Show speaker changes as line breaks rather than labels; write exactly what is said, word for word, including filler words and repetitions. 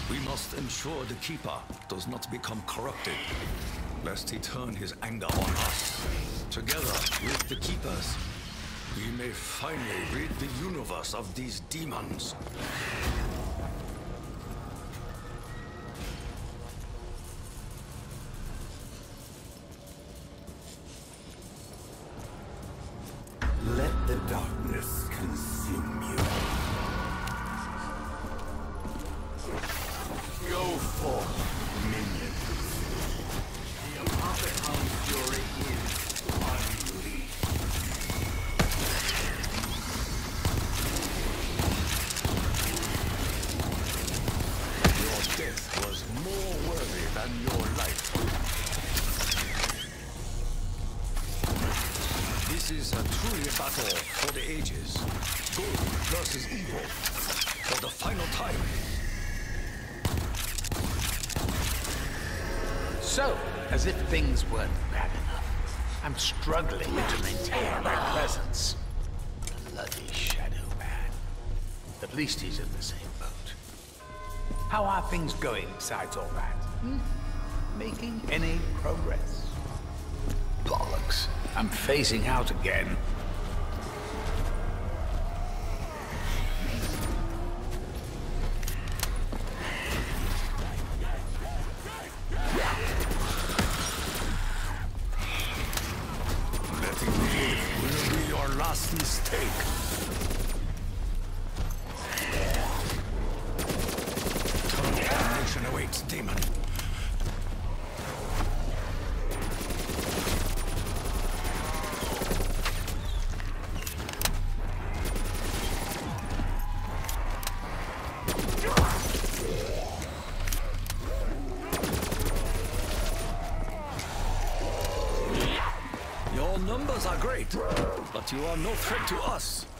We must ensure the Keeper does not become corrupted, lest he turn his anger on us. Together with the Keepers, we may finally rid the universe of these demons.
Let the darkness consume you. Go forth, minions. The Apotheon Fury is unleashed.
Your death was more worthy than your life. This is a truly a battle for the ages. Good versus evil. For the final time.
So, as if things weren't bad enough, I'm struggling to maintain my presence. Bloody Shadow Man. At least he's in the same boat. How are things going besides all that? Hmm? Making any progress? Bollocks. I'm phasing out again.
Letting live will be your last mistake. Eternal damnation awaits, demon. Your numbers are great, but you are no threat to us.